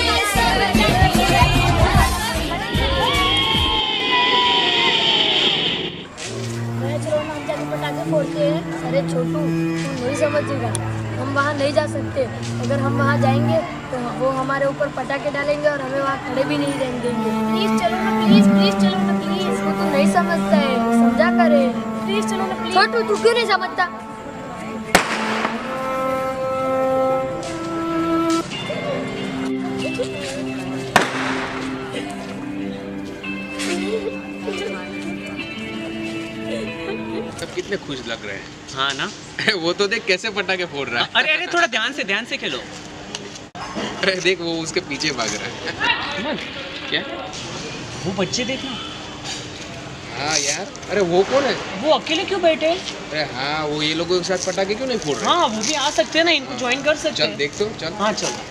अरे छोटू, तुम नहीं समझेगा, हम वहाँ नहीं जा सकते। अगर हम वहाँ जाएंगे तो वो हमारे ऊपर पटाखे डालेंगे और हमें वहाँ खड़े भी नहीं रहने देंगे। प्लीज चलो ना, प्लीज प्लीज चलो ना प्लीज। वो तू नहीं समझता है, समझा करे। प्लीज चलो ना प्लीज। छोटू तू क्यों नहीं समझता? सब कितने खुश लग रहे हैं। हाँ ना। वो तो देख कैसे पटाखे फोड़ रहा है। अरे अरे थोड़ा ध्यान से खेलो। अरे देख वो उसके पीछे भाग रहा है। क्या वो बच्चे देखना। हाँ यार, अरे वो कौन है? वो अकेले क्यों बैठे? अरे हाँ, वो ये लोगों के साथ पटाखे क्यों नहीं फोड़ रहे? हाँ वो भी आ सकते हैं ना, इनको ज्वाइन कर सकते हैं। चल देख तो चल। हाँ चल।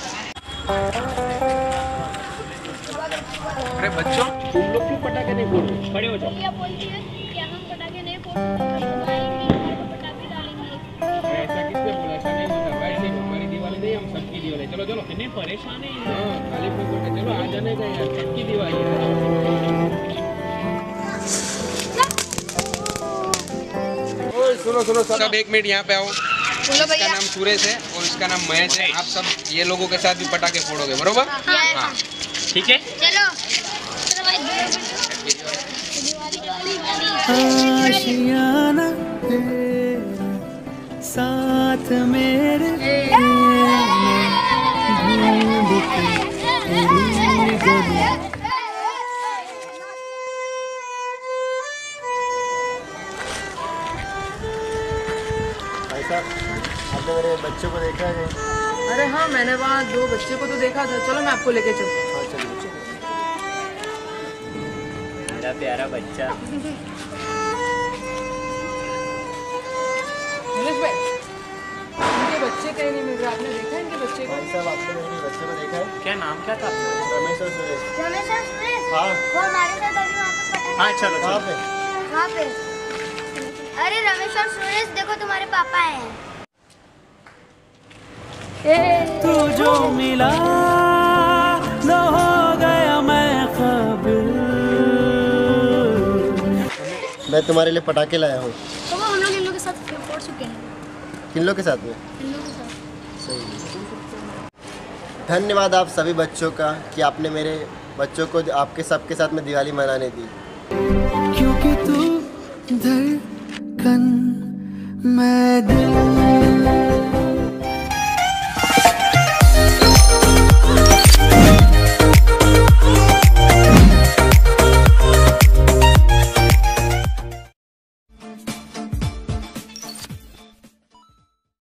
अरे बच्चों, तुम लोग क्यों पटाखे नहीं फोड़ रहे? खड़े हो जाओ। भैया बोलती है कि हम पटाखे नहीं फोड़ते, तो आएंगे हमारे को पटाखे डालेंगे। ऐसा किसने बोला? ऐसा नहीं होता भाई, देख हमारी दिवाली नहीं, हम सबकी दिवाली। चलो चलो। इतने परेशान है। हाँ, खाली फोड़ के चलो, आ जाने का यार, सबकी दिवाली है। सुनो सुनो सब एक मिनट यहाँ पे आओ। इसका नाम सुरेश है और इसका नाम महेश है। आप सब ये लोगों के साथ भी पटाखे फोड़ोगे, बरोबर? हाँ ठीक है। चलो आशियाना साथ मेरे आपने मेरे बच्चों को देखा है? अरे हाँ, मैंने वहाँ 2 बच्चे को तो देखा था। चलो मैं आपको लेके चलता हूँ। हाँ चलिए। मेरा प्यारा बच्चा। नीलेश भाई, इनके बच्चे कहीं नहीं मिल रहे। आपने देखा इनके बच्चे को? भाई साहब, आपने मेरे बच्चे को देखा है? क्या नाम क्या था? रमेश और सुरेश। रमेश और सुरेश? हाँ। वो हमारे साथ अभी वहाँ पे पटाखे। हाँ चलो कहाँ चलो। पे? वहाँ पे। अरे रमेश और सुरेश, देखो तुम्हारे पापा हैं। तू जो मिला न हो गया मैं ख्वाब। मैं तुम्हारे लिए पटाखे लाया हूँ। तो वो हम लोग इन लोगों के साथ फोड़ चुके हैं। किन लोग के साथ में? इन लोगों के साथ। सही। धन्यवाद आप सभी बच्चों का कि आपने मेरे बच्चों को आपके सबके साथ में दिवाली मनाने दी। क्योंकि तू धड़कन मैं दिल